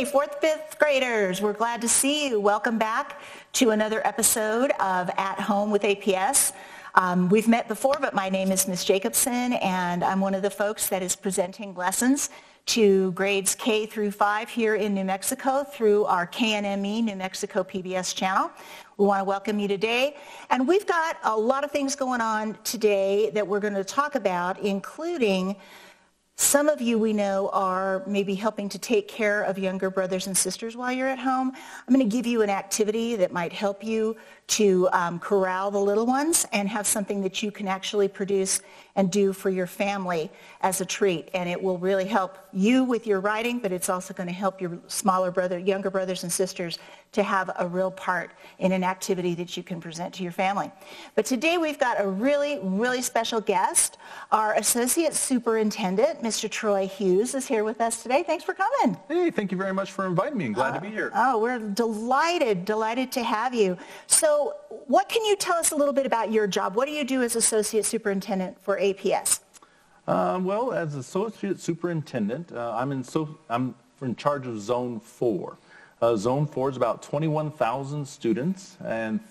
Hey, fourth, fifth graders, we're glad to see you. Welcome back to another episode of At Home with APS. We've met before, but my name is Miss Jacobson, and I'm one of the folks that is presenting lessons to grades K through 5 here in New Mexico through our KNME New Mexico PBS channel. We want to welcome you today. And we've got a lot of things going on today that we're going to talk about, including some of you we know are maybe helping to take care of younger brothers and sisters while you're at home. I'm going to give you an activity that might help you to corral the little ones and have something that you can actually produce and do for your family as a treat. And it will really help you with your writing, but it's also going to help your younger brothers and sisters to have a real part in an activity that you can present to your family. But today we've got a really, really special guest. Our Associate Superintendent, Mr. Troy Hughes, is here with us today. Thanks for coming. Hey, thank you very much for inviting me. I'm glad to be here. Oh, we're delighted to have you. So what can you tell us a little bit about your job? What do you do as Associate Superintendent for APS? Well, as Associate Superintendent, I'm in charge of Zone 4. Zone 4 is about 21,000 students and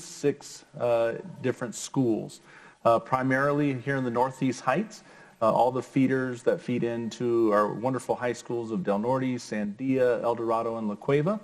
36 different schools, primarily here in the Northeast Heights. All the feeders that feed into our wonderful high schools of Del Norte, Sandia, El Dorado, and La Cueva.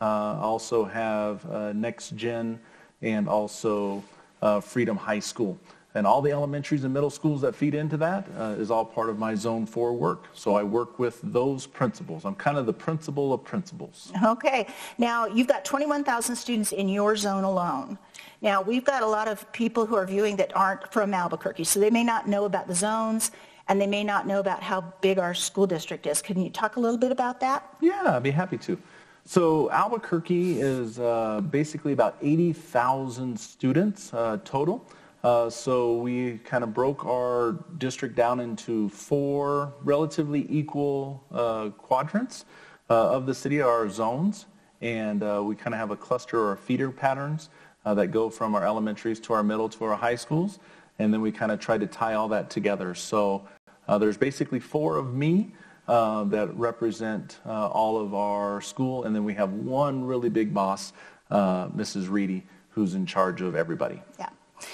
Also have Next Gen and also Freedom High School. And all the elementaries and middle schools that feed into that is all part of my Zone 4 work. So I work with those principals. I'm kind of the principal of principals. Okay. Now, you've got 21,000 students in your zone alone. Now, we've got a lot of people who are viewing that aren't from Albuquerque, so they may not know about the zones, and they may not know about how big our school district is. Can you talk a little bit about that? Yeah, I'd be happy to. So Albuquerque is basically about 80,000 students total. So we kind of broke our district down into 4 relatively equal quadrants of the city, our zones, and we kind of have a cluster or feeder patterns that go from our elementaries to our middle to our high schools, and then we kind of try to tie all that together. So there's basically 4 of me that represent all of our school, and then we have one really big boss, Mrs. Reedy, who's in charge of everybody. Yeah.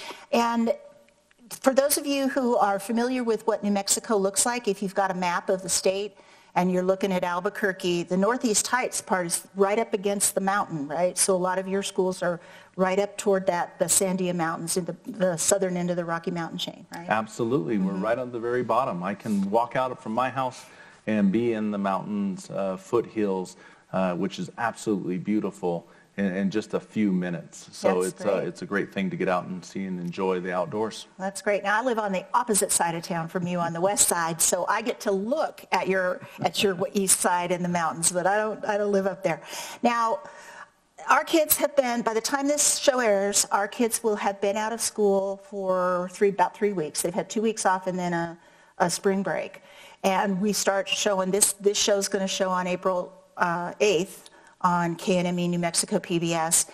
And for those of you who are familiar with what New Mexico looks like, if you've got a map of the state and you're looking at Albuquerque, the Northeast Heights part is right up against the mountain, right? So a lot of your schools are right up toward the Sandia Mountains in the southern end of the Rocky Mountain chain, right? Absolutely. Mm-hmm. We're right on the very bottom. I can walk out from my house and be in the mountains, foothills, which is absolutely beautiful in just a few minutes. So it's a great thing to get out and see and enjoy the outdoors. That's great. Now I live on the opposite side of town from you on the west side, so I get to look at your east side in the mountains, but I don't live up there. Now, our kids have been, by the time this show airs, our kids will have been out of school for about 3 weeks. They've had 2 weeks off and then a spring break. And we start showing, this show's going to show on April 8th on KNME New Mexico PBS.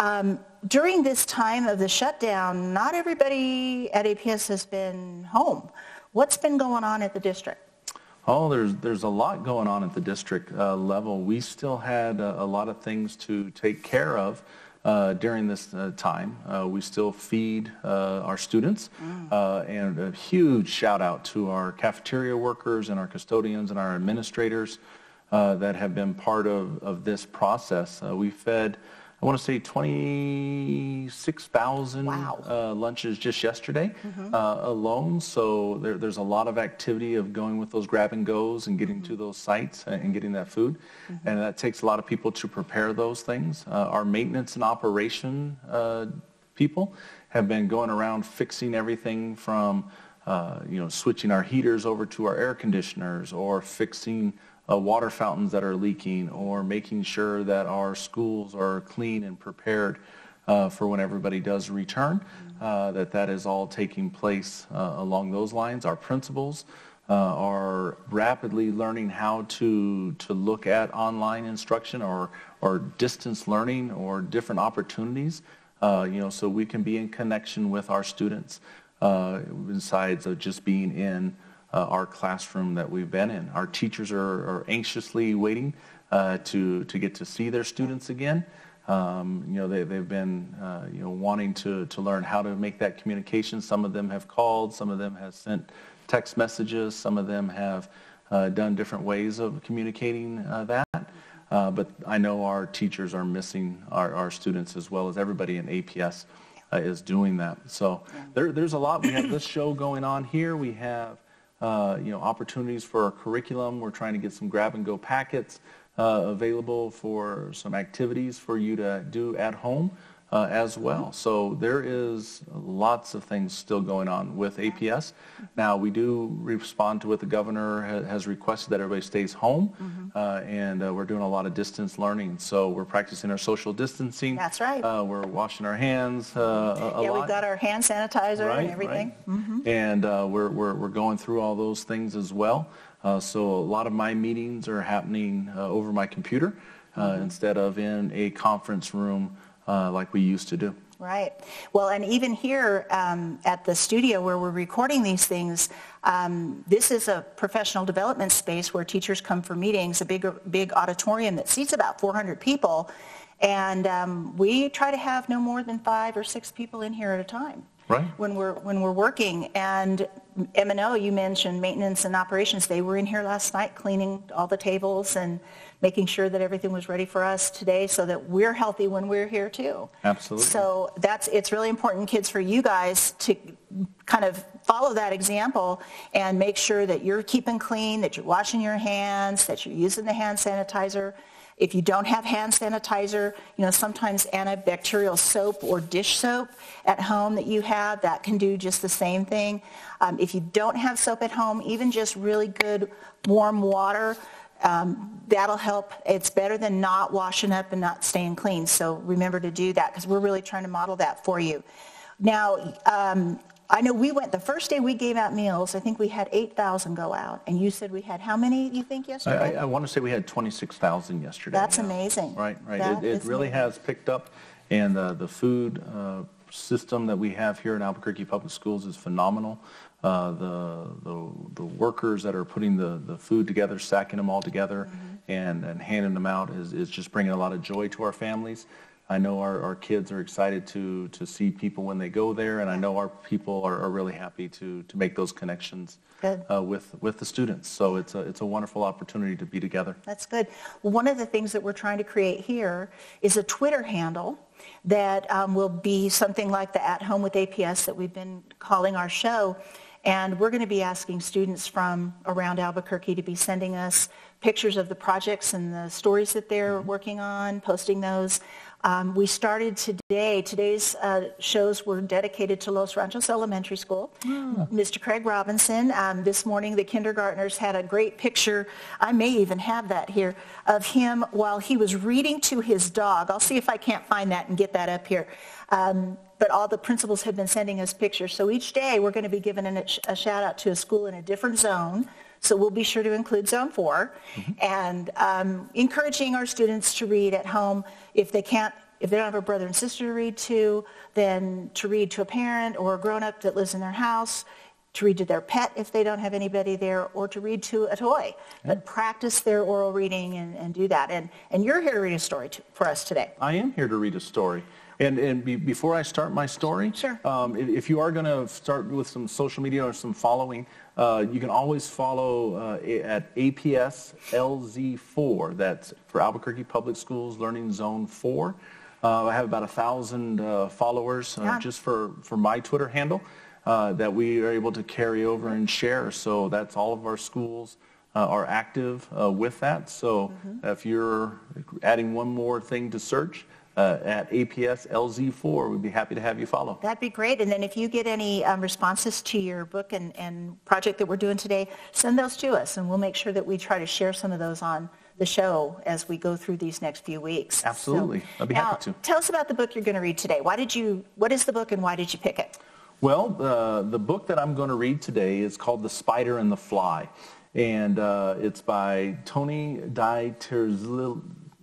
During this time of the shutdown, not everybody at APS has been home. What's been going on at the district? Oh, there's a lot going on at the district level. We still had a lot of things to take care of during this time. We still feed our students, and a huge shout out to our cafeteria workers and our custodians and our administrators that have been part of this process. We fed, I want to say, 26,000 lunches just yesterday alone. So there's a lot of activity of going with those grab and goes and getting to those sites and getting that food. And that takes a lot of people to prepare those things. Our maintenance and operation people have been going around fixing everything from switching our heaters over to our air conditioners, or fixing water fountains that are leaking, or making sure that our schools are clean and prepared for when everybody does return, that is all taking place along those lines. Our principals are rapidly learning how to look at online instruction or distance learning or different opportunities, so we can be in connection with our students besides of just being in our classroom that we've been in. Our teachers are anxiously waiting to get to see their students again. They've been wanting to learn how to make that communication. Some of them have called, some of them have sent text messages, some of them have done different ways of communicating that. But I know our teachers are missing our students as well as everybody in APS is doing that. So there's a lot. We have this show going on here. We have opportunities for our curriculum. We're trying to get some grab-and-go packets available for some activities for you to do at home as well. So there is lots of things still going on with APS. Now, we do respond to what the governor has requested, that everybody stays home, and we're doing a lot of distance learning. So we're practicing our social distancing. That's right. We're washing our hands a lot. We've got our hand sanitizer and everything. Right. And we're going through all those things as well. So a lot of my meetings are happening over my computer instead of in a conference room like we used to do. Right. Well, and even here at the studio where we're recording these things, this is a professional development space where teachers come for meetings, a big auditorium that seats about 400 people, and we try to have no more than 5 or 6 people in here at a time. Right. When we're working. And M&O, you mentioned maintenance and operations. They were in here last night cleaning all the tables and making sure that everything was ready for us today so that we're healthy when we're here too. Absolutely. So it's really important, kids, for you guys to kind of follow that example and make sure that you're keeping clean, that you're washing your hands, that you're using the hand sanitizer. If you don't have hand sanitizer, sometimes antibacterial soap or dish soap at home that you have, that can do just the same thing. If you don't have soap at home, even just really good warm water, that'll help. It's better than not washing up and not staying clean. So remember to do that because we're really trying to model that for you. Now, I know the first day we gave out meals, I think we had 8,000 go out. And you said we had how many, you think, yesterday? I want to say we had 26,000 yesterday. That's amazing. Right. It really has picked up. And the food system that we have here in Albuquerque Public Schools is phenomenal. The workers that are putting the food together, stacking them all together and handing them out is just bringing a lot of joy to our families. I know our kids are excited to see people when they go there, and I know our people are really happy to make those connections with the students. So it's a wonderful opportunity to be together. That's good. Well, one of the things that we're trying to create here is a Twitter handle that will be something like the At Home with APS that we've been calling our show. And we're going to be asking students from around Albuquerque to be sending us pictures of the projects and the stories that they're working on, posting those. We started today. Today's shows were dedicated to Los Ranchos Elementary School. Mr. Craig Robinson. This morning, the kindergartners had a great picture. I may even have that here of him while he was reading to his dog. I'll see if I can't find that and get that up here. But all the principals have been sending us pictures. So each day, we're going to be giving a shout out to a school in a different zone. So we'll be sure to include Zone 4 and encouraging our students to read at home. If they don't have a brother and sister to read to, then to read to a parent or a grown-up that lives in their house, to read to their pet if they don't have anybody there, or to read to a toy. But practice their oral reading and do that. And you're here to read a story for us today. I am here to read a story. And before I start my story, if you are going to start with some social media or some following, you can always follow at APS LZ4. That's for Albuquerque Public Schools Learning Zone 4. I have about 1,000 followers just for my Twitter handle that we are able to carry over and share. So that's all of our schools are active with that. So if you're adding one more thing to search, at APS LZ4. We'd be happy to have you follow. That'd be great. And then if you get any responses to your book and project that we're doing today, send those to us, and we'll make sure that we try to share some of those on the show as we go through these next few weeks. Absolutely. I'd be happy to. Tell us about the book you're going to read today. What is the book and why did you pick it? Well, the book that I'm going to read today is called The Spider and the Fly. And it's by Tony DiTerlizzi.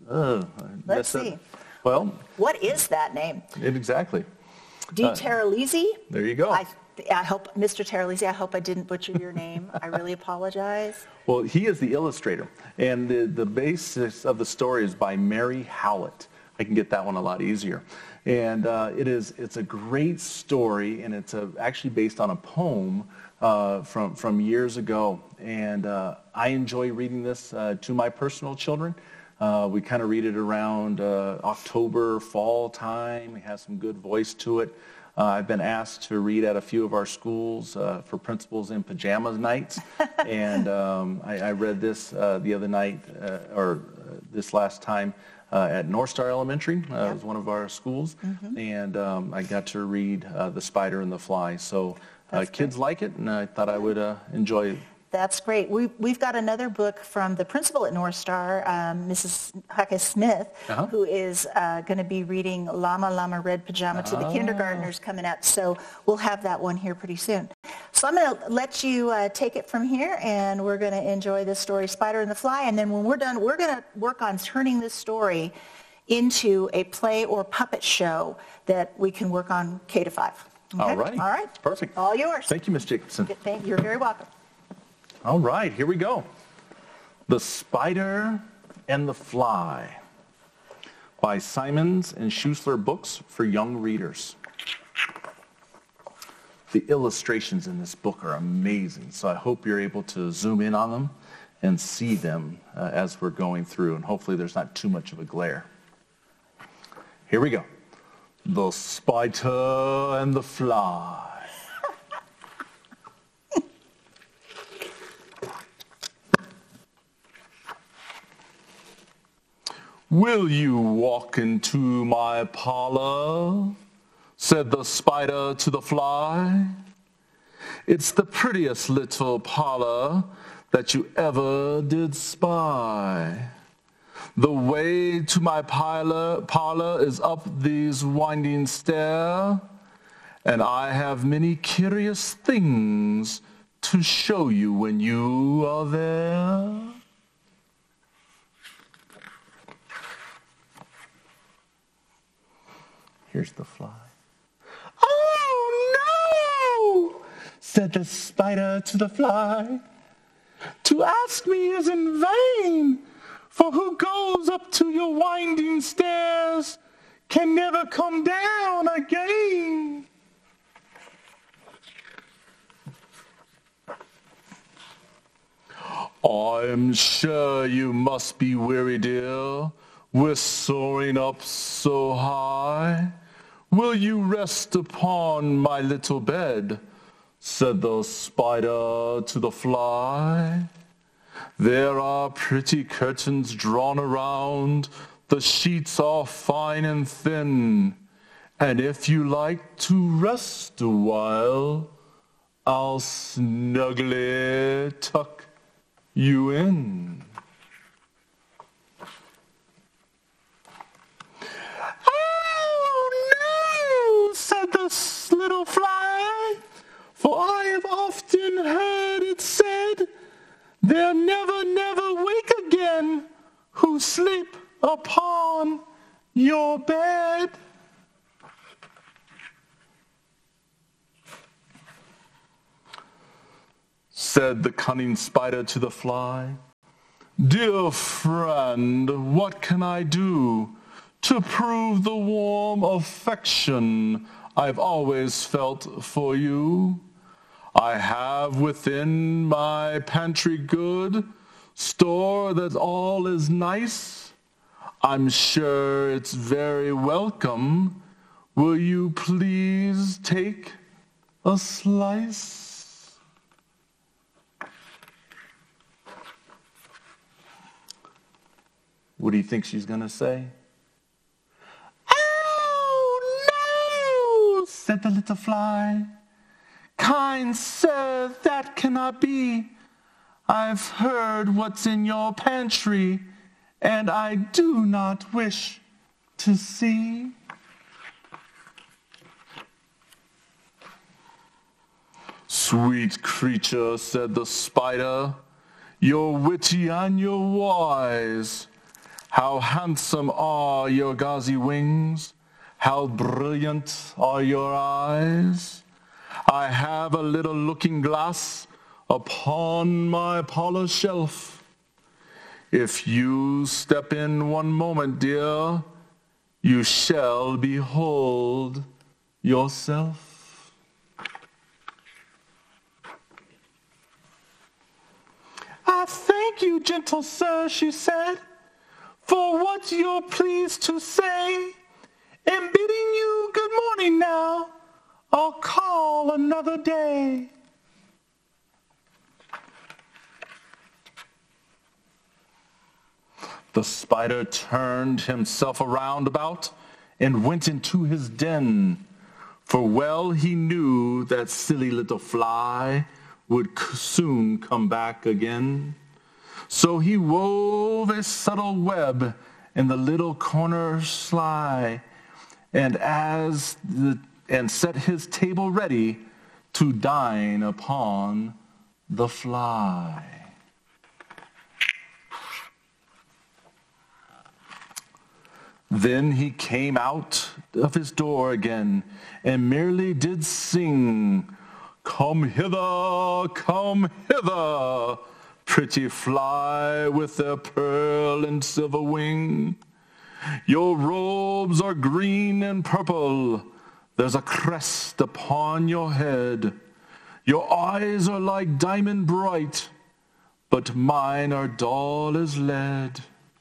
Let's see. Well, what is that name? Exactly. DiTerlizzi? There you go. I hope, Mr. Terlizzi, I hope I didn't butcher your name. I really apologize. Well, he is the illustrator, and the basis of the story is by Mary Howlett. I can get that one a lot easier. And it's a great story, and it's actually based on a poem from years ago. And I enjoy reading this to my personal children. We kind of read it around October, fall time. It has some good voice to it. I've been asked to read at a few of our schools for principals in pajamas nights. And I read this the other night, or this last time, at North Star Elementary. It was one of our schools. Mm-hmm. And I got to read The Spider and the Fly. So kids like it, and I thought I would enjoy it. That's great. We've got another book from the principal at North Star, Mrs. Hake Smith, who is going to be reading Llama Llama Red Pajama to the kindergartners coming up. So we'll have that one here pretty soon. So I'm going to let you take it from here, and we're going to enjoy this story, Spider and the Fly. And then when we're done, we're going to work on turning this story into a play or puppet show that we can work on K to 5. Okay? All right. All right. Perfect. All yours. Thank you, Ms. Jacobson. You're very welcome. All right, here we go. The Spider and the Fly by Simons and Schussler Books for Young Readers. The illustrations in this book are amazing, so I hope you're able to zoom in on them and see them as we're going through, and hopefully there's not too much of a glare. Here we go. The Spider and the Fly. "Will you walk into my parlor?" said the spider to the fly. "It's the prettiest little parlor that you ever did spy. The way to my parlor is up these winding stair, and I have many curious things to show you when you are there." Here's the fly. "Oh, no," said the spider to the fly. "To ask me is in vain, for who goes up to your winding stairs can never come down again." "I'm sure you must be weary, dear, with soaring up so high. Will you rest upon my little bed?" said the spider to the fly. "There are pretty curtains drawn around, the sheets are fine and thin, and if you like to rest a while, I'll snugly tuck you in." Said the little fly, "for I have often heard it said, they'll never, never wake again who sleep upon your bed." Said the cunning spider to the fly, "Dear friend, what can I do to prove the warm affection I've always felt for you? I have within my pantry good store that all is nice. I'm sure it's very welcome. Will you please take a slice?" What do you think she's going to say? Said the little fly. "Kind sir, that cannot be. I've heard what's in your pantry, and I do not wish to see." "Sweet creature," said the spider, "you're witty and you're wise. How handsome are your gauzy wings! How brilliant are your eyes! I have a little looking glass upon my parlor shelf. If you step in one moment, dear, you shall behold yourself. I thank you, gentle sir, she said, for what you're pleased to say. And bidding you good morning now, I'll call another day. The spider turned himself around about and went into his den, for well he knew that silly little fly would soon come back again. So he wove a subtle web in the little corner sly, and set his table ready to dine upon the fly. Then he came out of his door again, and merely did sing, come hither, pretty fly with their pearl and silver wing. Your robes are green and purple, there's a crest upon your head. Your eyes are like diamond bright, but mine are dull as lead.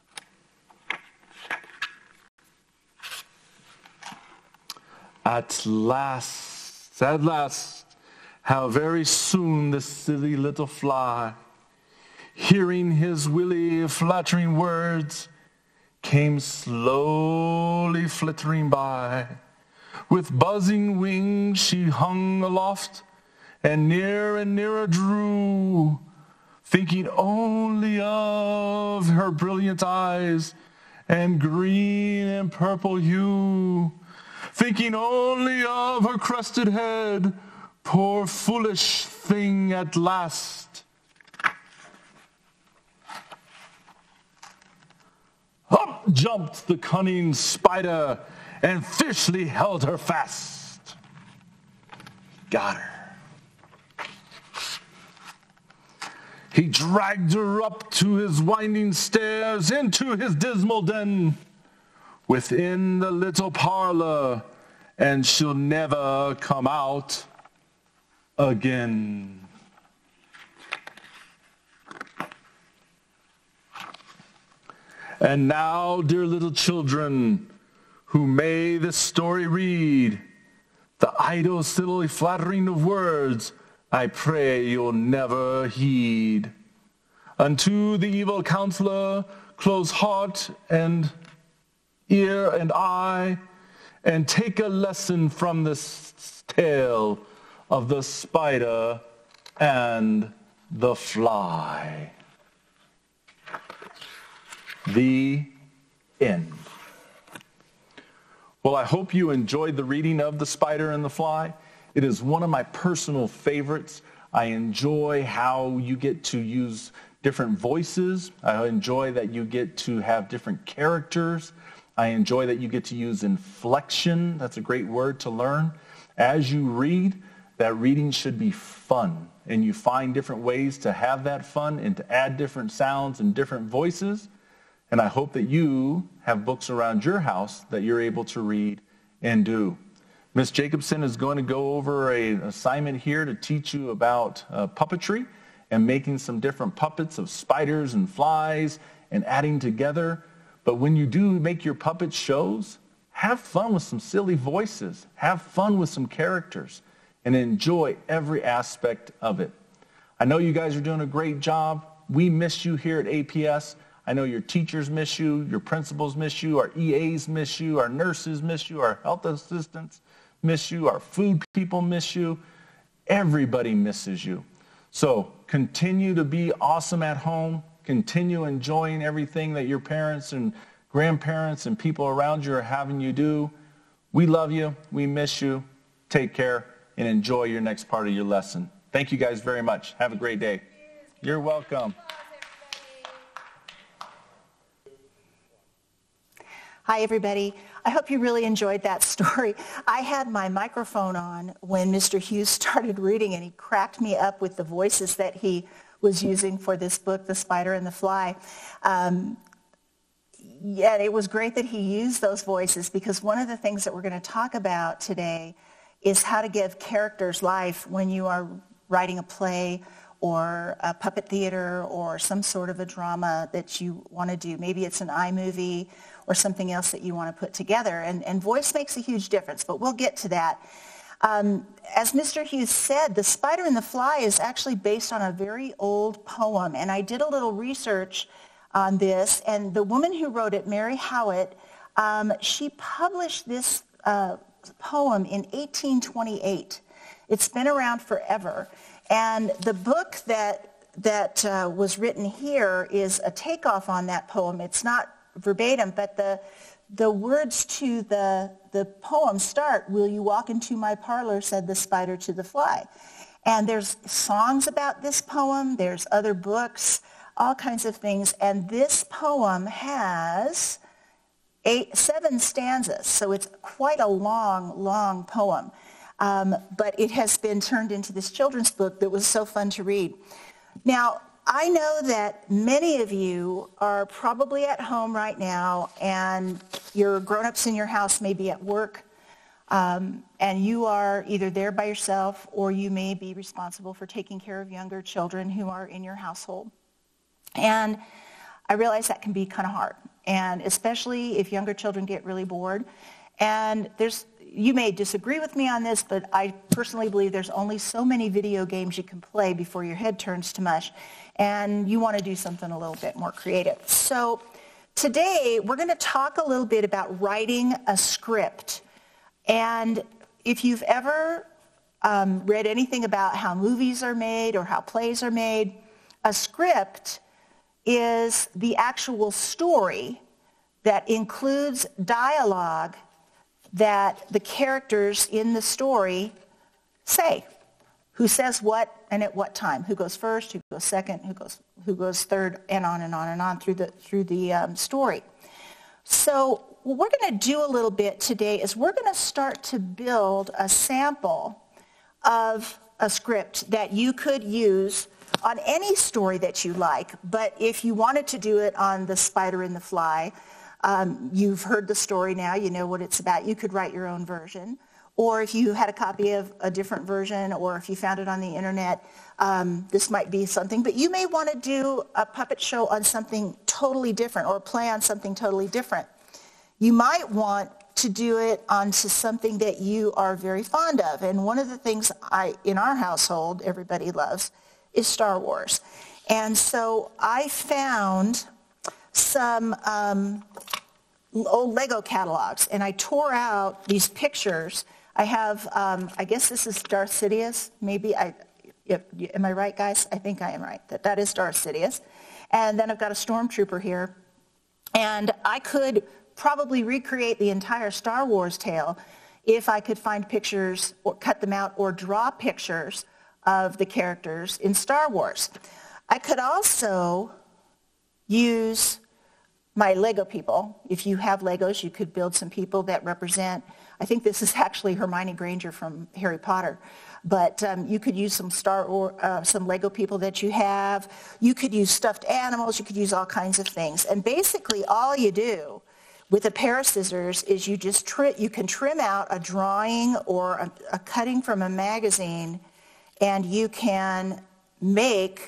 At last, how very soon the silly little fly, hearing his willy flattering words, came slowly flittering by. With buzzing wings she hung aloft, and nearer drew, thinking only of her brilliant eyes and green and purple hue, thinking only of her crested head, poor foolish thing at last. Up jumped the cunning spider and fiercely held her fast. Got her. He dragged her up to his winding stairs, into his dismal den, within the little parlor, and she'll never come out again. And now, dear little children, who may this story read, the idle, silly flattering of words, I pray you'll never heed. Unto the evil counselor, close heart and ear and eye, and take a lesson from this tale of the spider and the fly. The end. Well, I hope you enjoyed the reading of The Spider and the Fly. It is one of my personal favorites. I enjoy how you get to use different voices. I enjoy that you get to have different characters. I enjoy that you get to use inflection. That's a great word to learn. As you read, that reading should be fun. And you find different ways to have that fun and to add different sounds and different voices. And I hope that you have books around your house that you're able to read and do. Ms. Jacobson is going to go over an assignment here to teach you about puppetry and making some different puppets of spiders and flies and adding together. But when you do make your puppet shows, have fun with some silly voices. Have fun with some characters and enjoy every aspect of it. I know you guys are doing a great job. We miss you here at APS. I know your teachers miss you, your principals miss you, our EAs miss you, our nurses miss you, our health assistants miss you, our food people miss you. Everybody misses you. So continue to be awesome at home. Continue enjoying everything that your parents and grandparents and people around you are having you do. We love you. We miss you. Take care and enjoy your next part of your lesson. Thank you guys very much. Have a great day. You're welcome. Hi, everybody. I hope you really enjoyed that story. I had my microphone on when Mr. Hughes started reading, and he cracked me up with the voices that he was using for this book, The Spider and the Fly. Yeah, it was great that he used those voices, because one of the things that we're going to talk about today is how to give characters life when you are writing a play or a puppet theater or some sort of a drama that you want to do. Maybe it's an iMovie or something else that you want to put together. And voice makes a huge difference, but we'll get to that. As Mr. Hughes said, The Spider and the Fly is actually based on a very old poem, and I did a little research on this, and the woman who wrote it, Mary Howitt, she published this poem in 1828. It's been around forever, and the book that was written here is a takeoff on that poem. It's not verbatim, but the words to the poem start, "Will you walk into my parlor, said the spider to the fly." And there's songs about this poem, there's other books, all kinds of things, and this poem has 7 stanzas, so it's quite a long poem. But it has been turned into this children's book that was so fun to read. Now, I know that many of you are probably at home right now, and your grown-ups in your house may be at work, and you are either there by yourself, or you may be responsible for taking care of younger children who are in your household. And I realize that can be kind of hard, and especially if younger children get really bored. And you may disagree with me on this, but I personally believe there's only so many video games you can play before your head turns to mush, and you want to do something a little bit more creative. So today we're going to talk a little bit about writing a script. And if you've ever read anything about how movies are made or how plays are made, a script is the actual story that includes dialogue that the characters in the story say. Who says what and at what time? Who goes first? Who goes second? Who goes third? And on and on and on through the story. So what we're going to do a little bit today is we're going to start to build a sample of a script that you could use on any story that you like. But if you wanted to do it on The Spider and the Fly, you've heard the story now, you know what it's about. You could write your own version. Or if you had a copy of a different version, or if you found it on the internet, this might be something. But you may want to do a puppet show on something totally different, or a play on something totally different. You might want to do it onto something that you are very fond of. And one of the things in our household, everybody loves, is Star Wars. And so I found some old Lego catalogs, and I tore out these pictures. I have, I guess this is Darth Sidious. Maybe am I right, guys? I think I am right. That is Darth Sidious. And then I've got a stormtrooper here. And I could probably recreate the entire Star Wars tale if I could find pictures or cut them out or draw pictures of the characters in Star Wars. I could also use my Lego people. If you have Legos, you could build some people that represent, I think this is actually Hermione Granger from Harry Potter, but you could use some some Lego people that you have. You could use stuffed animals. You could use all kinds of things. And basically all you do with a pair of scissors is you can trim out a drawing or a cutting from a magazine, and you can make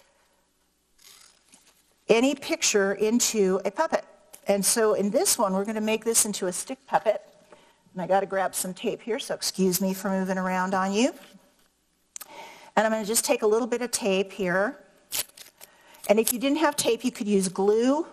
any picture into a puppet. And so in this one, we're going to make this into a stick puppet. And I got to grab some tape here, so excuse me for moving around on you. And I'm going to just take a little bit of tape here. And if you didn't have tape, you could use glue.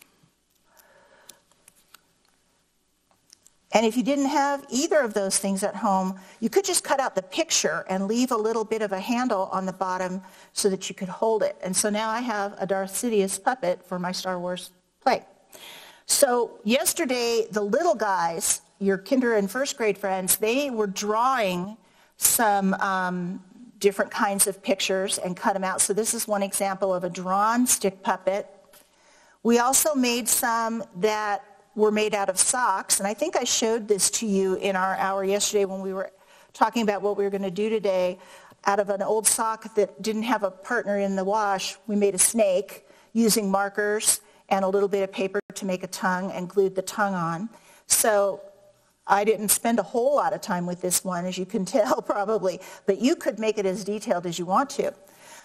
And if you didn't have either of those things at home, you could just cut out the picture and leave a little bit of a handle on the bottom so that you could hold it. And so now I have a Darth Sidious puppet for my Star Wars play. So yesterday, the little guys, your kinder and first grade friends, they were drawing some different kinds of pictures and cut them out. So this is one example of a drawn stick puppet. We also made some that were made out of socks. And I think I showed this to you in our hour yesterday when we were talking about what we were going to do today. Out of an old sock that didn't have a partner in the wash, we made a snake using markers and a little bit of paper to make a tongue and glued the tongue on. So I didn't spend a whole lot of time with this one, as you can tell probably, but you could make it as detailed as you want to.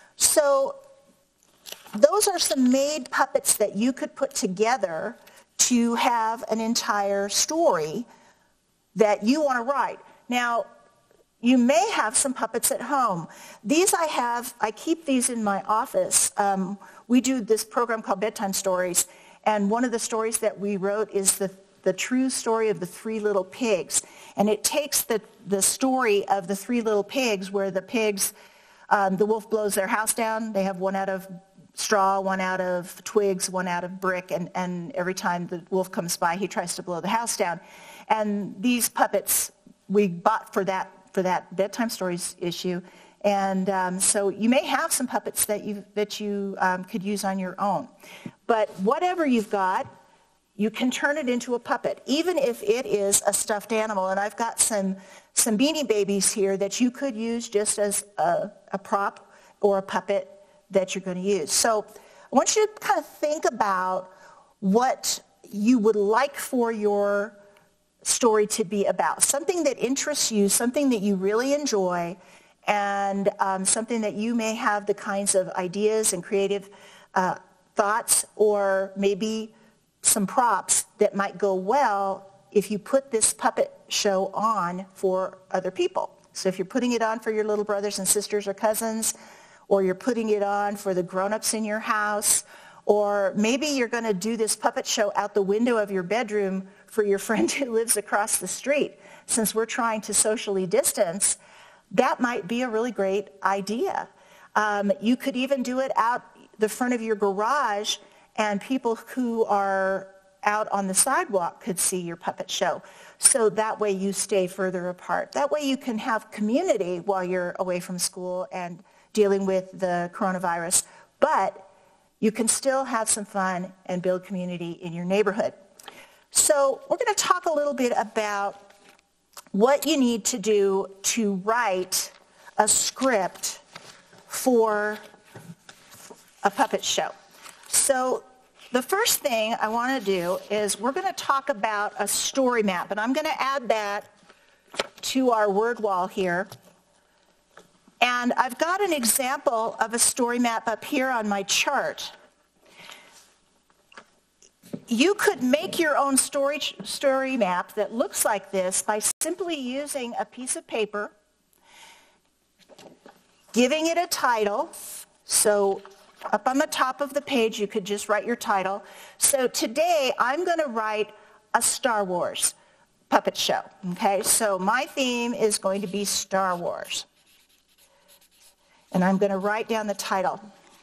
So those are some made puppets that you could put together to have an entire story that you want to write. Now, you may have some puppets at home. These I keep these in my office. We do this program called Bedtime Stories, and one of the stories that we wrote is the true story of the Three Little Pigs. And it takes the story of the Three Little Pigs, where the pigs, the wolf blows their house down. They have one out of straw, one out of twigs, one out of brick, and every time the wolf comes by, he tries to blow the house down. And these puppets we bought for that Bedtime Stories issue. And so you may have some puppets that you could use on your own. But whatever you've got, you can turn it into a puppet, even if it is a stuffed animal. And I've got some Beanie Babies here that you could use just as a prop or a puppet that you're going to use. So I want you to kind of think about what you would like for your story to be about. Something that interests you, something that you really enjoy, and something that you may have the kinds of ideas and creative thoughts, or maybe some props that might go well if you put this puppet show on for other people. So if you're putting it on for your little brothers and sisters or cousins, or you're putting it on for the grown-ups in your house, or maybe you're going to do this puppet show out the window of your bedroom for your friend who lives across the street. Since we're trying to socially distance, that might be a really great idea. You could even do it out the front of your garage, and people who are out on the sidewalk could see your puppet show. So that way you stay further apart. That way you can have community while you're away from school and dealing with the coronavirus. But you can still have some fun and build community in your neighborhood. So we're going to talk a little bit about what you need to do to write a script for a puppet show. So the first thing I want to do is we're going to talk about a story map, and I'm going to add that to our word wall here. And I've got an example of a story map up here on my chart. You could make your own story map that looks like this by simply using a piece of paper, giving it a title. So up on the top of the page, you could just write your title. So today, I'm going to write a Star Wars puppet show. Okay, so my theme is going to be Star Wars. And I'm going to write down the title.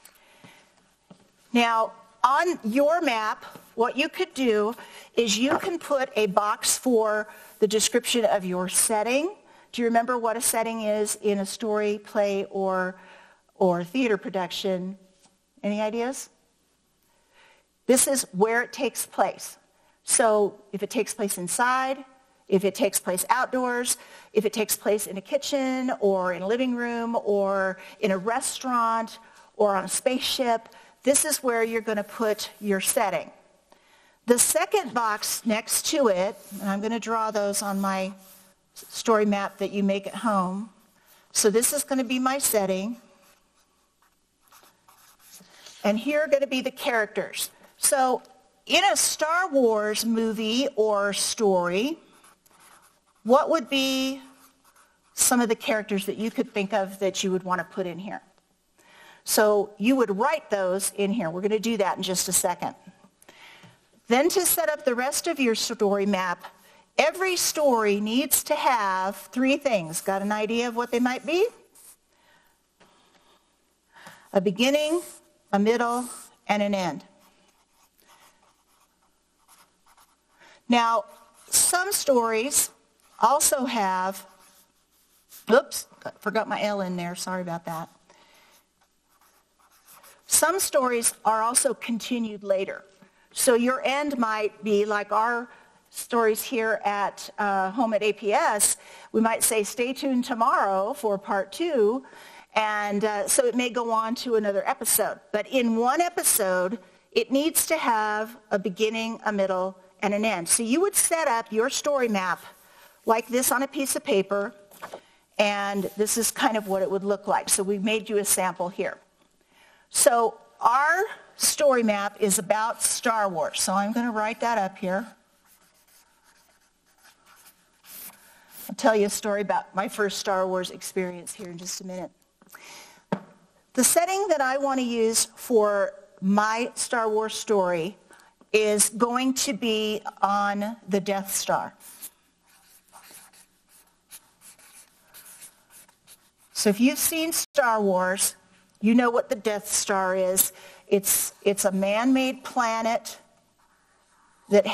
Now, on your map, what you could do is you can put a box for the description of your setting. Do you remember what a setting is in a story, play, or theater production? Any ideas? This is where it takes place. So if it takes place inside, if it takes place outdoors, if it takes place in a kitchen or in a living room or in a restaurant or on a spaceship, this is where you're going to put your setting. The second box next to it, and I'm going to draw those on my story map that you make at home. So this is going to be my setting. And here are going to be the characters. So in a Star Wars movie or story, what would be some of the characters that you could think of that you would want to put in here? So you would write those in here. We're going to do that in just a second. Then to set up the rest of your story map, every story needs to have three things. Got an idea of what they might be? A beginning, a middle, and an end. Now, some stories also have, oops, forgot my L in there, sorry about that. Some stories are also continued later. So your end might be like our stories here at home at APS. We might say, stay tuned tomorrow for part 2. And so it may go on to another episode. But in one episode, it needs to have a beginning, a middle, and an end. So you would set up your story map like this on a piece of paper, and this is kind of what it would look like. So we made you a sample here. So our story map is about Star Wars. So I'm going to write that up here. I'll tell you a story about my first Star Wars experience here in just a minute. The setting that I want to use for my Star Wars story is going to be on the Death Star. So if you've seen Star Wars, you know what the Death Star is. It's a man-made planet that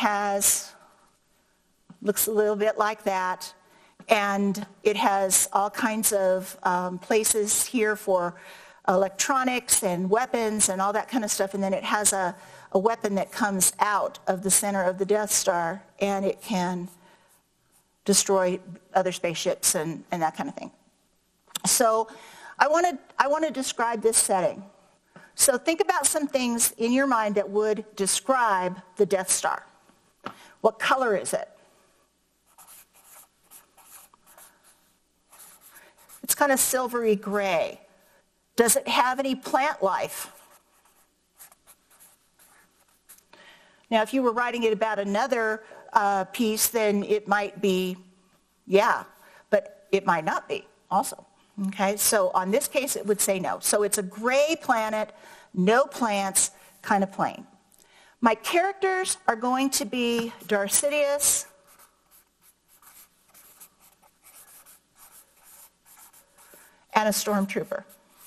looks a little bit like that. And it has all kinds of places here for electronics and weapons and all that kind of stuff. And then it has a weapon that comes out of the center of the Death Star, and it can destroy other spaceships and that kind of thing. So I want to describe this setting. So think about some things in your mind that would describe the Death Star. What color is it? It's kind of silvery gray. Does it have any plant life? Now, if you were writing it about another piece, then it might be, yeah, but it might not be also. Okay, so on this case, it would say no. So it's a gray planet, no plants, kind of plain. My characters are going to be Darth Sidious, and a stormtrooper.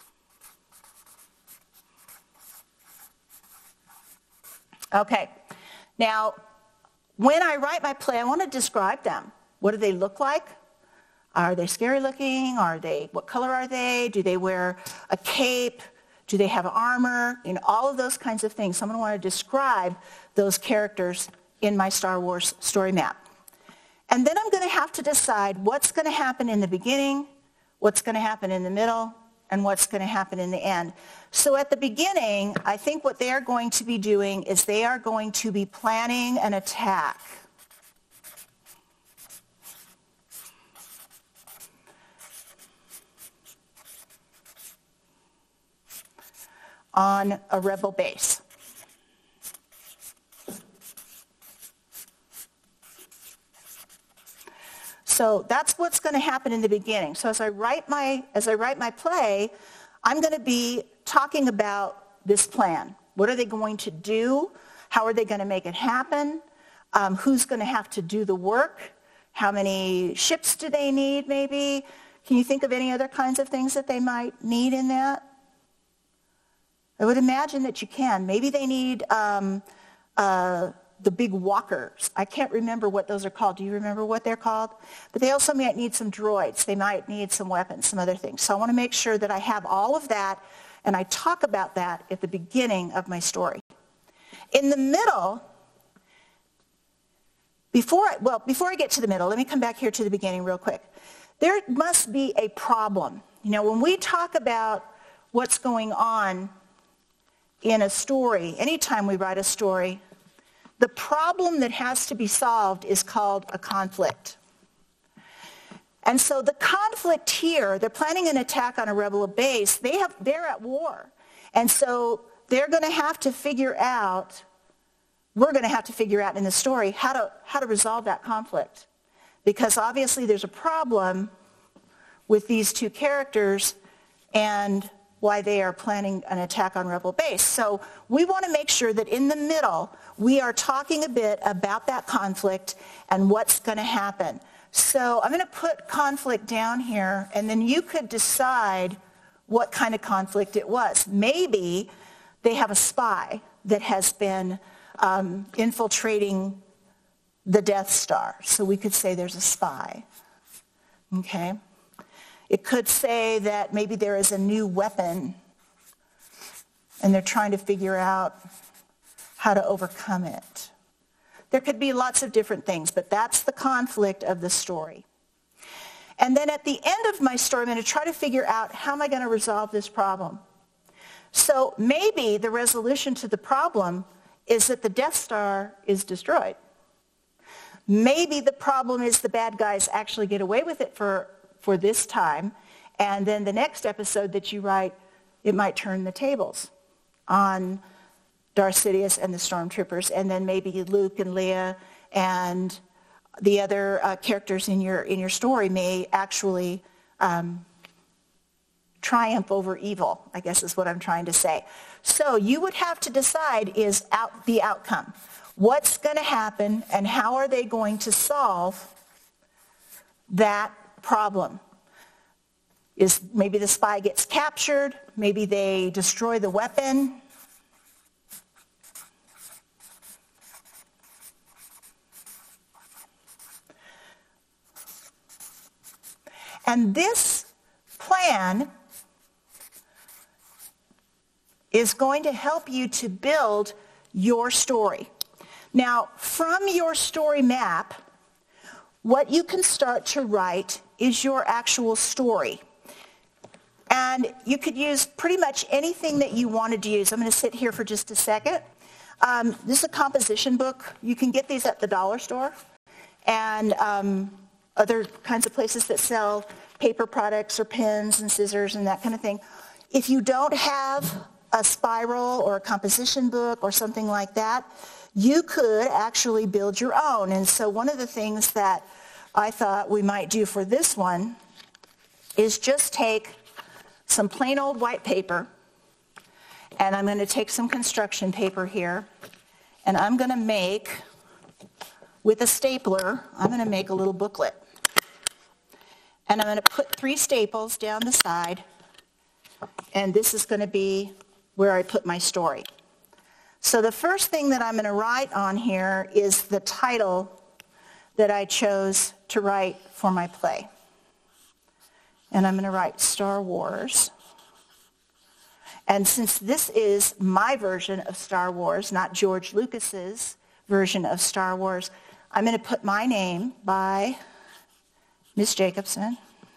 Okay, now when I write my play, I want to describe them. What do they look like? Are they scary looking? What color are they? Do they wear a cape? Do they have armor? All of those kinds of things. So I'm going to want to describe those characters in my Star Wars story map. And then I'm going to have to decide what's going to happen in the beginning, what's going to happen in the middle, and what's going to happen in the end. So at the beginning, I think what they are going to be doing is they are going to be planning an attack. On a rebel base. So that's what's going to happen in the beginning. So as I write my play, I'm going to be talking about this plan. What are they going to do? How are they going to make it happen? Who's going to have to do the work? How many ships do they need, maybe? Can you think of any other kinds of things that they might need in that? I would imagine that you can. Maybe they need the big walkers. I can't remember what those are called. Do you remember what they're called? But they also might need some droids. They might need some weapons, some other things. So I want to make sure that I have all of that, and I talk about that at the beginning of my story. In the middle, before I get to the middle, let me come back here to the beginning real quick. There must be a problem. When we talk about what's going on in a story, anytime we write a story, the problem that has to be solved is called a conflict. And so the conflict here, they're planning an attack on a rebel base. They're at war. And so they're going to have to figure out, we're going to have to figure out in the story how to resolve that conflict. Because obviously there's a problem with these two characters and why they are planning an attack on rebel base. So we want to make sure that in the middle, we are talking a bit about that conflict and what's going to happen. So I'm going to put conflict down here, and then you could decide what kind of conflict it was. Maybe they have a spy that has been infiltrating the Death Star. So we could say there's a spy. Okay? It could say that maybe there is a new weapon, and they're trying to figure out how to overcome it. There could be lots of different things, but that's the conflict of the story. And then at the end of my story, I'm going to try to figure out how am I going to resolve this problem. So maybe the resolution to the problem is that the Death Star is destroyed. Maybe the problem is the bad guys actually get away with it for this time, and then the next episode that you write, it might turn the tables on Darth Sidious and the Stormtroopers, and then maybe Luke and Leia and the other characters in your story may actually triumph over evil, I guess is what I'm trying to say. So you would have to decide the outcome. What's going to happen and how are they going to solve that problem? Is maybe the spy gets captured, maybe they destroy the weapon. And this plan is going to help you to build your story. Now, from your story map, what you can start to write is your actual story. And you could use pretty much anything that you wanted to use. I'm going to sit here for just a second. This is a composition book. You can get these at the dollar store and other kinds of places that sell paper products or pens and scissors and that kind of thing. If you don't have a spiral or a composition book or something like that, you could actually build your own. And so one of the things that I thought we might do for this one is just take some plain old white paper, and I'm going to take some construction paper here, and I'm going to make, with a stapler, I'm going to make a little booklet. And I'm going to put 3 staples down the side, and this is going to be where I put my story. So the first thing that I'm going to write on here is the title that I chose to write for my play. And I'm going to write Star Wars. And since this is my version of Star Wars, not George Lucas's version of Star Wars, I'm going to put my name by Miss Jacobson.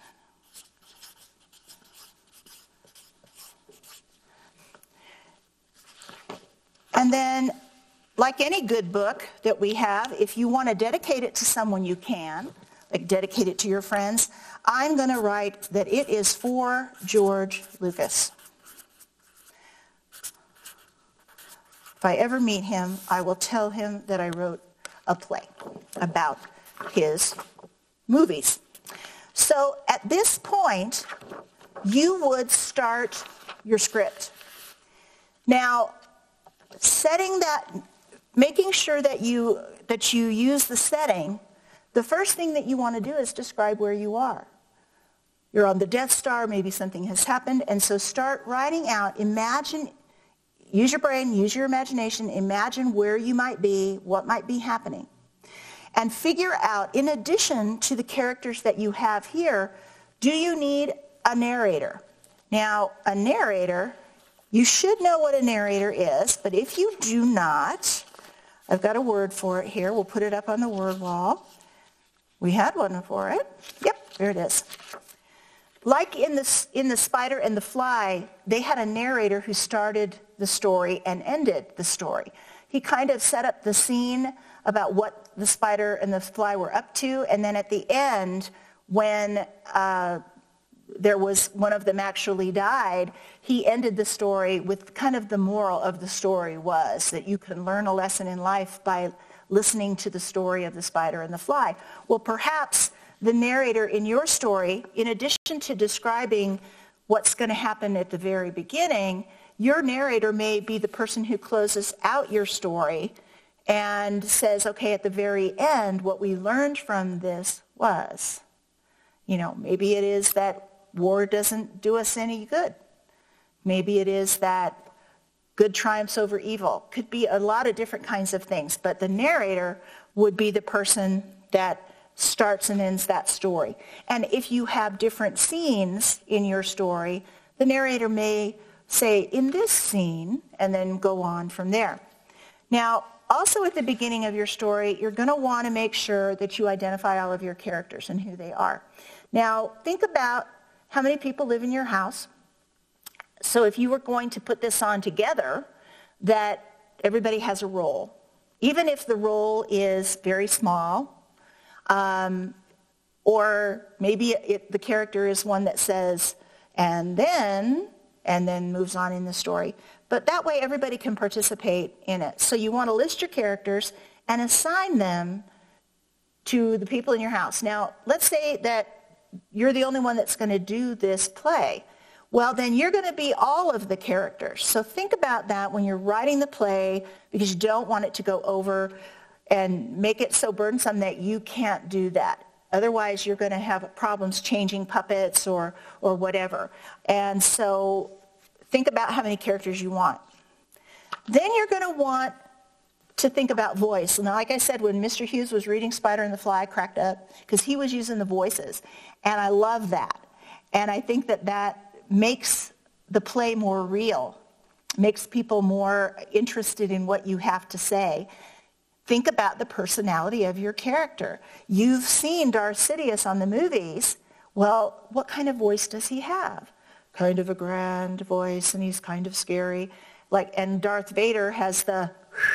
And then, like any good book that we have, if you want to dedicate it to someone, you can. Like dedicate it to your friends. I'm going to write that it is for George Lucas. If I ever meet him, I will tell him that I wrote a play about his movies. So at this point, you would start your script. Now, making sure that you use the setting, the first thing that you want to do is describe where you are. You're on the Death Star, maybe something has happened, and so start writing out, imagine, use your brain, use your imagination, imagine where you might be, what might be happening. And figure out, in addition to the characters that you have here, do you need a narrator? Now, a narrator, you should know what a narrator is, but if you do not, I've got a word for it here. We'll put it up on the word wall. We had one for it. Yep, there it is. Like in the Spider and the Fly, they had a narrator who started the story and ended the story. He kind of set up the scene about what the Spider and the Fly were up to, and then at the end, when there was one of them actually died, he ended the story with kind of the moral of the story was that you can learn a lesson in life by listening to the story of the Spider and the Fly. Well, perhaps the narrator in your story, in addition to describing what's going to happen at the very beginning, your narrator may be the person who closes out your story and says, okay, at the very end, what we learned from this was, maybe it is that war doesn't do us any good. Maybe it is that good triumphs over evil. Could be a lot of different kinds of things, but the narrator would be the person that starts and ends that story. And if you have different scenes in your story, the narrator may say, in this scene, and then go on from there. Now, also at the beginning of your story, you're going to want to make sure that you identify all of your characters and who they are. Now, think about how many people live in your house. So if you were going to put this on together, that everybody has a role. Even if the role is very small, or maybe the character is one that says, and then moves on in the story. But that way everybody can participate in it. So you want to list your characters and assign them to the people in your house. Now, let's say that you're the only one that's going to do this play. Well, then you're going to be all of the characters. So think about that when you're writing the play, because you don't want it to go over and make it so burdensome that you can't do that. Otherwise, you're going to have problems changing puppets or whatever. And so think about how many characters you want. Then you're going to want to think about voice. Now, like I said, when Mr. Hughes was reading Spider and the Fly, I cracked up because he was using the voices. And I love that. And I think that makes the play more real, makes people more interested in what you have to say. Think about the personality of your character. You've seen Darth Sidious on the movies. Well, what kind of voice does he have? Kind of a grand voice, and he's kind of scary. And Darth Vader has the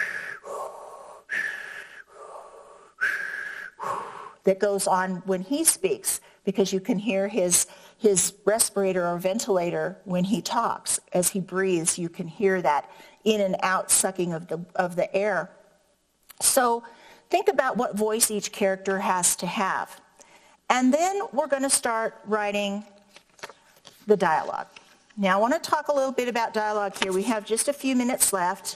that goes on when he speaks, because you can hear his respirator or ventilator when he talks. As he breathes, you can hear that in and out sucking of the air. So think about what voice each character has to have. And then we're going to start writing the dialogue. Now, I want to talk a little bit about dialogue here. We have just a few minutes left.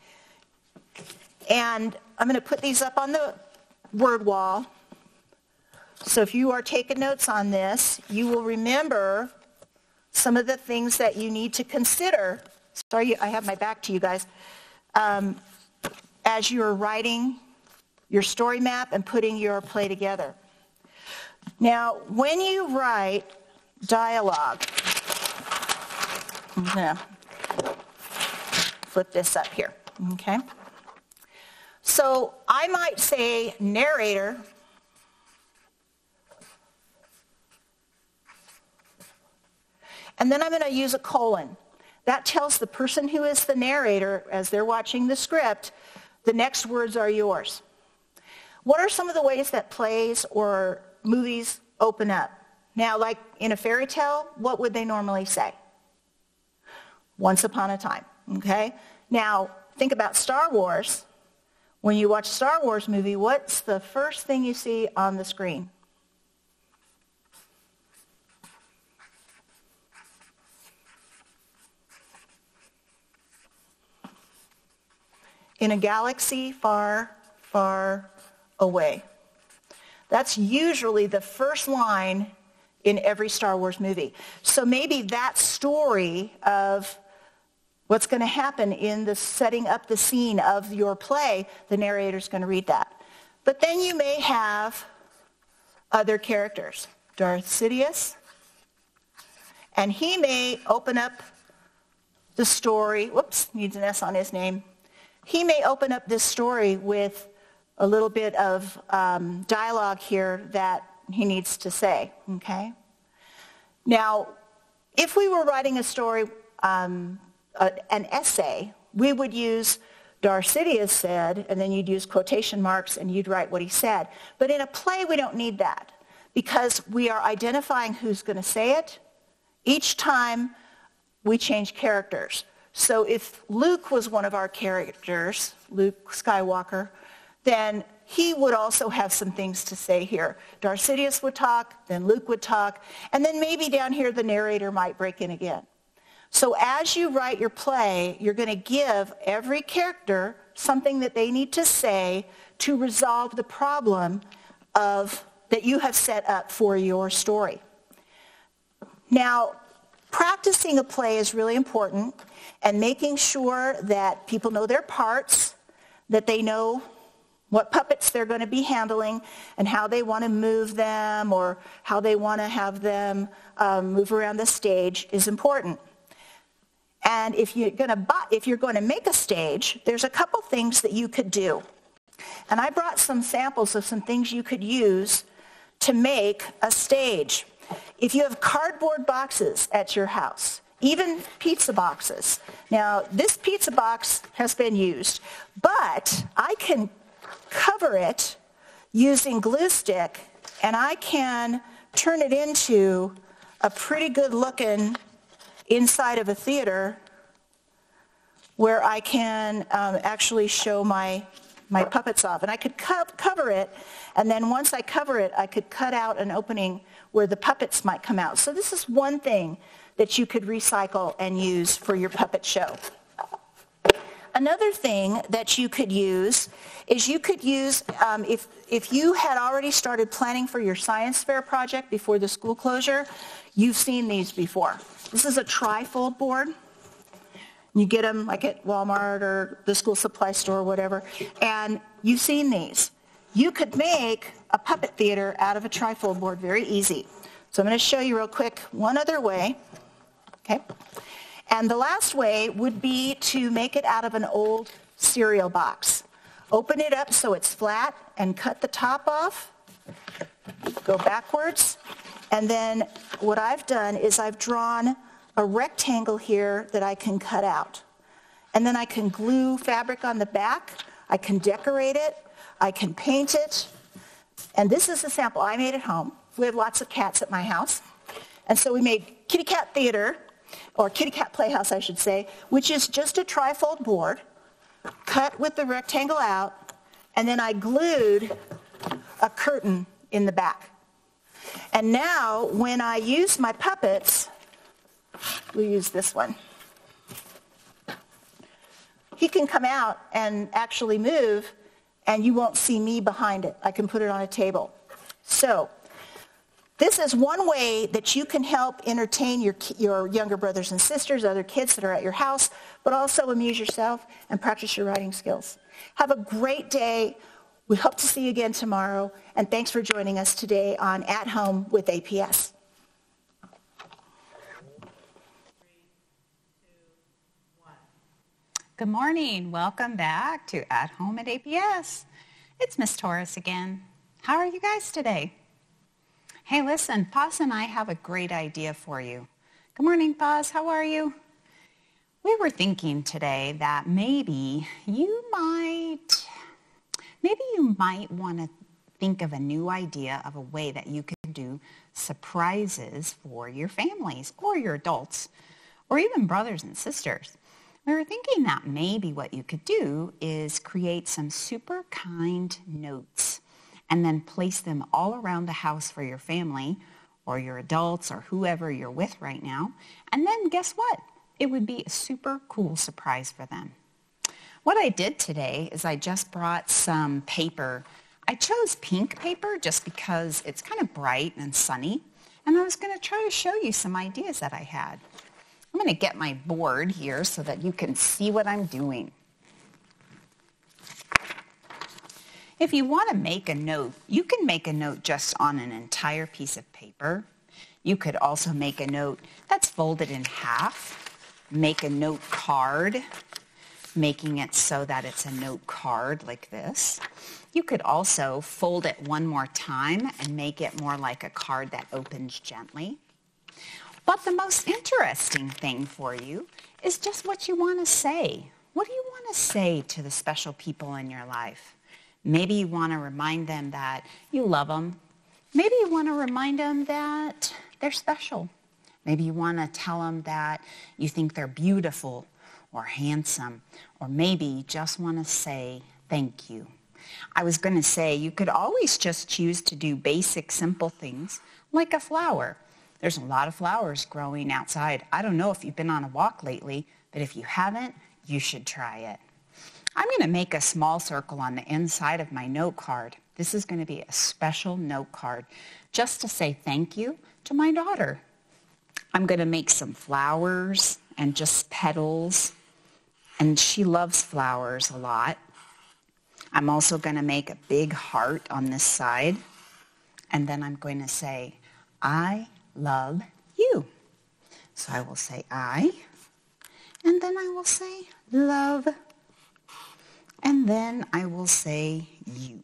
And I'm going to put these up on the word wall. So if you are taking notes on this, you will remember some of the things that you need to consider. Sorry, I have my back to you guys. As you're writing your story map and putting your play together. Now, when you write dialogue, I'm going to flip this up here, okay? So I might say narrator, and then I'm going to use a colon. That tells the person who is the narrator, as they're watching the script, the next words are yours. What are some of the ways that plays or movies open up? Now, like in a fairy tale, what would they normally say? Once upon a time, okay? Now, think about Star Wars. When you watch a Star Wars movie, what's the first thing you see on the screen? In a galaxy far, far away. That's usually the first line in every Star Wars movie. So maybe that story of what's going to happen in the setting up the scene of your play, the narrator's going to read that. But then you may have other characters. Darth Sidious, and he may open up the story, whoops, needs an S on his name. He may open up this story with a little bit of dialogue here that he needs to say, okay? Now, if we were writing a story, an essay, we would use Darth Sidious said, and then you'd use quotation marks and you'd write what he said. But in a play, we don't need that because we are identifying who's going to say it. Each time we change characters. So if Luke was one of our characters, Luke Skywalker, then he would also have some things to say here. Darth Sidious would talk, then Luke would talk, and then maybe down here the narrator might break in again. So as you write your play, you're going to give every character something that they need to say to resolve the problem that you have set up for your story. Now, practicing a play is really important, and making sure that people know their parts, that they know what puppets they're going to be handling and how they want to move them or how they want to have them move around the stage is important. And if you're going to make a stage, there's a couple things that you could do. And I brought some samples of some things you could use to make a stage. If you have cardboard boxes at your house, even pizza boxes. Now, this pizza box has been used, but I can cover it using glue stick, and I can turn it into a pretty good looking inside of a theater where I can actually show my puppets off. And I could cover it, and then once I cover it, I could cut out an opening where the puppets might come out. So this is one thing that you could recycle and use for your puppet show. Another thing that you could use is if you had already started planning for your science fair project before the school closure, you've seen these before. This is a tri-fold board. You get them like at Walmart or the school supply store or whatever, and you've seen these. You could make a puppet theater out of a tri-fold board very easy. So I'm going to show you real quick one other way. Okay? And the last way would be to make it out of an old cereal box. Open it up so it's flat and cut the top off. Go backwards. And then what I've done is I've drawn a rectangle here that I can cut out. And then I can glue fabric on the back. I can decorate it. I can paint it. And this is a sample I made at home. We have lots of cats at my house. And so we made Kitty Cat Theater, or Kitty Cat Playhouse, I should say, which is just a tri-fold board, cut with the rectangle out, and then I glued a curtain in the back. And now, when I use my puppets, we'll use this one. He can come out and actually move, and you won't see me behind it. I can put it on a table. So, this is one way that you can help entertain your younger brothers and sisters, other kids that are at your house, but also amuse yourself and practice your writing skills. Have a great day. We hope to see you again tomorrow, and thanks for joining us today on At Home with APS. Good morning. Welcome back to At Home at APS. It's Miss Torres again. How are you guys today? Hey, listen, Paz and I have a great idea for you. Good morning, Paz. How are you? We were thinking today that maybe you might want to think of a new idea of a way that you can do surprises for your families or your adults or even brothers and sisters. We were thinking that maybe what you could do is create some super kind notes and then place them all around the house for your family or your adults or whoever you're with right now. And then guess what? It would be a super cool surprise for them. What I did today is I just brought some paper. I chose pink paper just because it's kind of bright and sunny. And I was going to try to show you some ideas that I had. I'm going to get my board here so that you can see what I'm doing. If you want to make a note, you can make a note just on an entire piece of paper. You could also make a note that's folded in half, make a note card, making it so that it's a note card like this. You could also fold it one more time and make it more like a card that opens gently. But the most interesting thing for you is just what you want to say. What do you want to say to the special people in your life? Maybe you want to remind them that you love them. Maybe you want to remind them that they're special. Maybe you want to tell them that you think they're beautiful or handsome. Or maybe you just want to say thank you. I was going to say you could always just choose to do basic, simple things like a flower. There's a lot of flowers growing outside. I don't know if you've been on a walk lately, but if you haven't, you should try it. I'm going to make a small circle on the inside of my note card. This is going to be a special note card just to say thank you to my daughter. I'm going to make some flowers and just petals, and she loves flowers a lot. I'm also going to make a big heart on this side, and then I'm going to say, I love you. So I will say I, and And then I will say love. And then I will say you.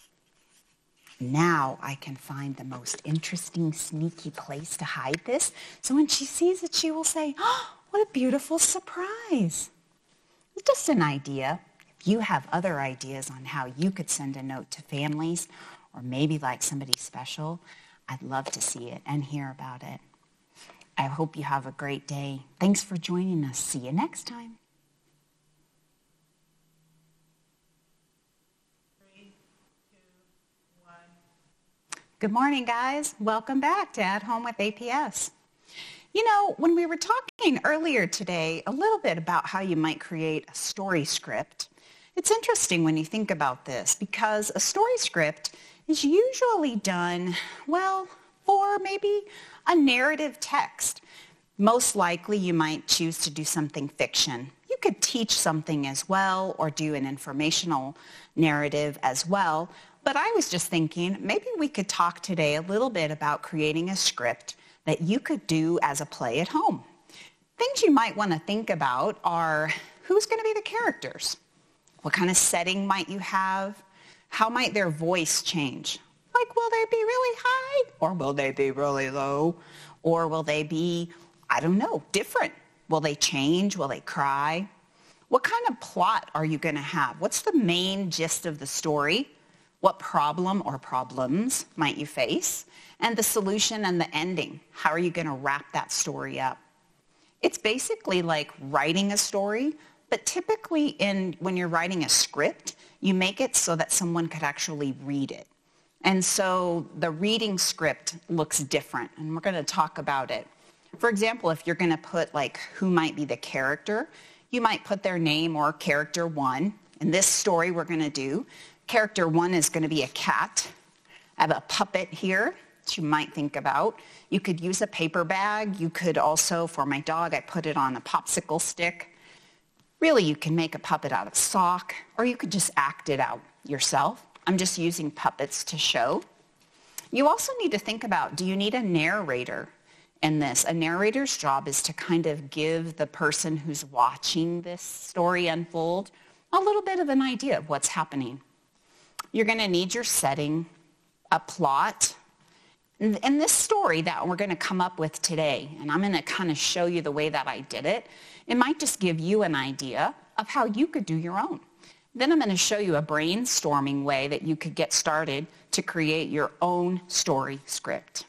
Now I can find the most interesting, sneaky place to hide this. So when she sees it, she will say, oh, what a beautiful surprise. It's just an idea. If you have other ideas on how you could send a note to families, or maybe like somebody special, I'd love to see it and hear about it. I hope you have a great day. Thanks for joining us. See you next time. Good morning, guys. Welcome back to At Home with APS. You know, when we were talking earlier today a little bit about how you might create a story script, it's interesting when you think about this because a story script is usually done, well, for maybe a narrative text. Most likely you might choose to do something fiction. You could teach something as well or do an informational narrative as well. But I was just thinking, maybe we could talk today a little bit about creating a script that you could do as a play at home. Things you might want to think about are who's going to be the characters? What kind of setting might you have? How might their voice change? Like, will they be really high? Or will they be really low? Or will they be, I don't know, different? Will they change? Will they cry? What kind of plot are you going to have? What's the main gist of the story? What problem or problems might you face? And the solution and the ending. How are you going to wrap that story up? It's basically like writing a story, but typically when you're writing a script, you make it so that someone could actually read it. And so the reading script looks different, and we're going to talk about it. For example, if you're going to put like who might be the character, you might put their name or character one. In this story we're going to do, character one is going to be a cat. I have a puppet here that you might think about. You could use a paper bag. You could also, for my dog, I put it on a popsicle stick. Really, you can make a puppet out of sock, or you could just act it out yourself. I'm just using puppets to show. You also need to think about, do you need a narrator in this? A narrator's job is to kind of give the person who's watching this story unfold a little bit of an idea of what's happening. You're going to need your setting, a plot. And this story that we're going to come up with today, and I'm going to kind of show you the way that I did it, it might just give you an idea of how you could do your own. Then I'm going to show you a brainstorming way that you could get started to create your own story script.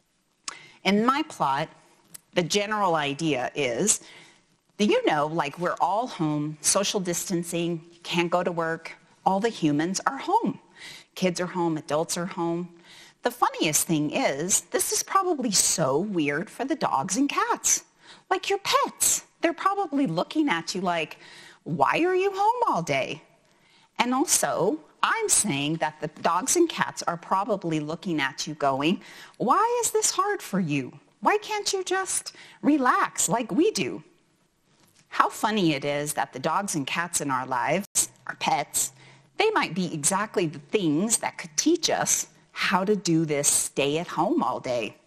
In my plot, the general idea is, like we're all home, social distancing, can't go to work, all the humans are home. Kids are home, adults are home. The funniest thing is, this is probably so weird for the dogs and cats, like your pets. They're probably looking at you like, why are you home all day? And also, I'm saying that the dogs and cats are probably looking at you going, why is this hard for you? Why can't you just relax like we do? How funny it is that the dogs and cats in our lives, our pets, they might be exactly the things that could teach us how to do this stay at home all day.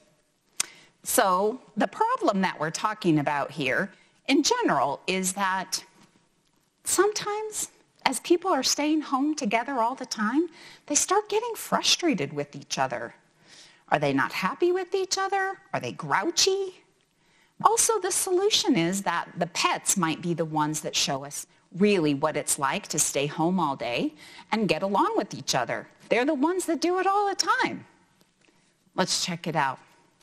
So the problem that we're talking about here in general is that sometimes as people are staying home together all the time, they start getting frustrated with each other. Are they not happy with each other? Are they grouchy? Also, the solution is that the pets might be the ones that show us really what it's like to stay home all day and get along with each other. They're the ones that do it all the time. Let's check it out.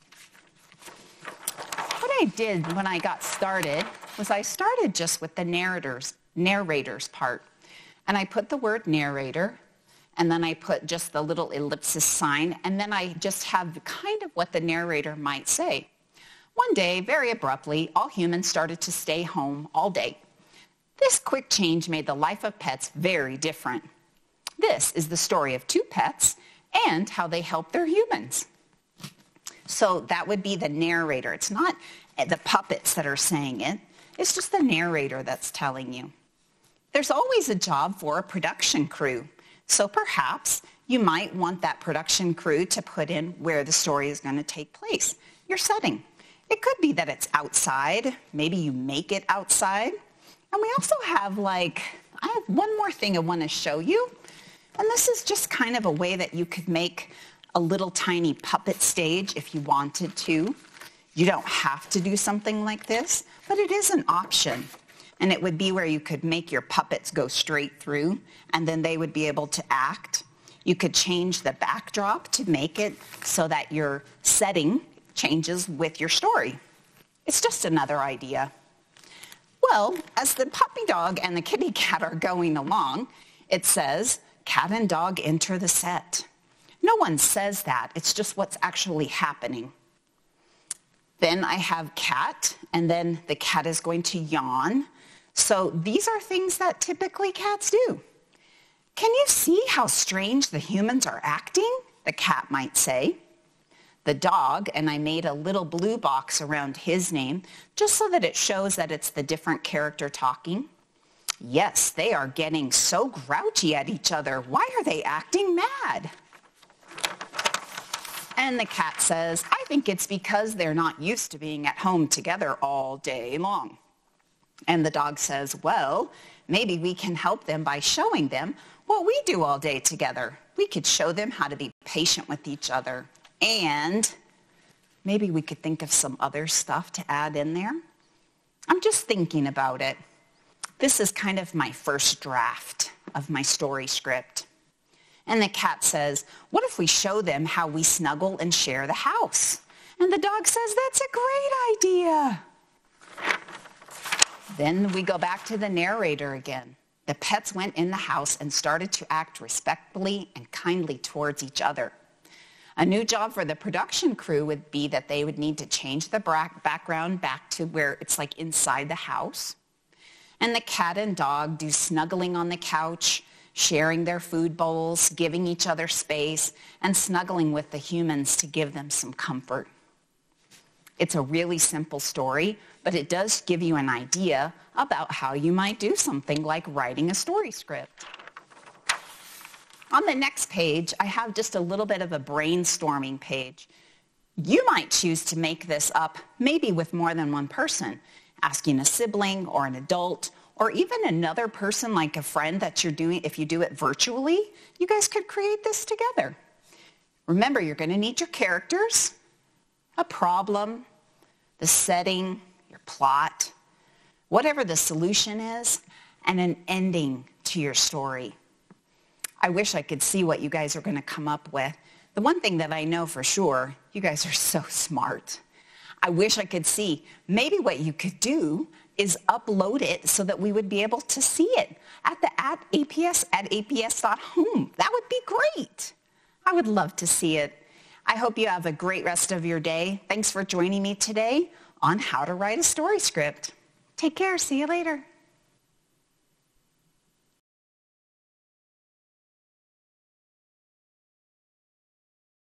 What I did when I got started was I started just with the narrators part. And I put the word narrator, and then I put just the little ellipsis sign, and then I just have kind of what the narrator might say. One day, very abruptly, all humans started to stay home all day. This quick change made the life of pets very different. This is the story of two pets and how they help their humans. So that would be the narrator. It's not the puppets that are saying it. It's just the narrator that's telling you. There's always a job for a production crew. So perhaps you might want that production crew to put in where the story is going to take place, your setting. It could be that it's outside. Maybe you make it outside. And we also have I have one more thing I want to show you. And this is just kind of a way that you could make a little tiny puppet stage if you wanted to. You don't have to do something like this, but it is an option. And it would be where you could make your puppets go straight through, and then they would be able to act. You could change the backdrop to make it so that your setting changes with your story. It's just another idea. Well, as the puppy dog and the kitty cat are going along, it says, cat and dog enter the set. No one says that. It's just what's actually happening. Then I have cat, and then the cat is going to yawn. So these are things that typically cats do. Can you see how strange the humans are acting? The cat might say. The dog, and I made a little blue box around his name, just so that it shows that it's the different character talking. Yes, they are getting so grouchy at each other. Why are they acting mad? And the cat says, I think it's because they're not used to being at home together all day long. And the dog says, well, maybe we can help them by showing them what we do all day together. We could show them how to be patient with each other. And maybe we could think of some other stuff to add in there. I'm just thinking about it. This is kind of my first draft of my story script. And the cat says, what if we show them how we snuggle and share the house? And the dog says, that's a great idea. Then we go back to the narrator again. The pets went in the house and started to act respectfully and kindly towards each other. A new job for the production crew would be that they would need to change the background back to where it's like inside the house. And the cat and dog do snuggling on the couch, sharing their food bowls, giving each other space, and snuggling with the humans to give them some comfort. It's a really simple story, but it does give you an idea about how you might do something like writing a story script. On the next page, I have just a little bit of a brainstorming page. You might choose to make this up maybe with more than one person, asking a sibling or an adult or even another person like a friend that you're doing. If you do it virtually, you guys could create this together. Remember, you're going to need your characters, a problem, the setting, your plot, whatever the solution is, and an ending to your story. I wish I could see what you guys are going to come up with. The one thing that I know for sure, you guys are so smart. I wish I could see maybe what you could do is upload it so that we would be able to see it at aps.home. That would be great. I would love to see it. I hope you have a great rest of your day. Thanks for joining me today on How to Write a Story Script. Take care. See you later.